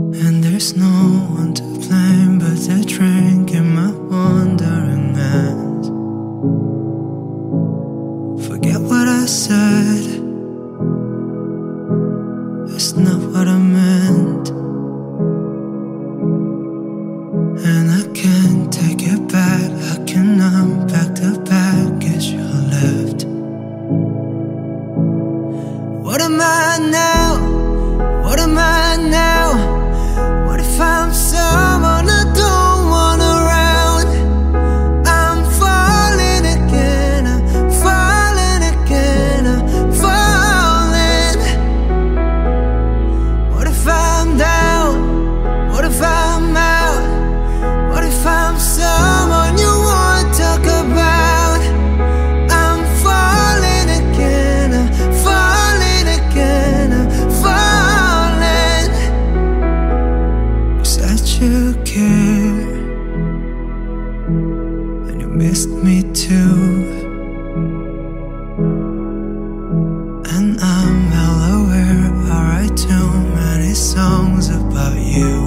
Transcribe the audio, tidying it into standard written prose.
And there's no one to blame but the drink in my wandering hands. Forget what I said, it's not what I meant. And I can't take it back, I can unpack the baggage you left. What am I now? What am I now? What if I'm someone I don't want around? I'm falling again, I'm falling again, I'm falling. What if I'm down? What if I'm out? What if I'm someone you won't talk about? I'm falling again, I'm falling again, I'm falling. You said you care, and you missed me too. And I'm well aware I write too many songs about you.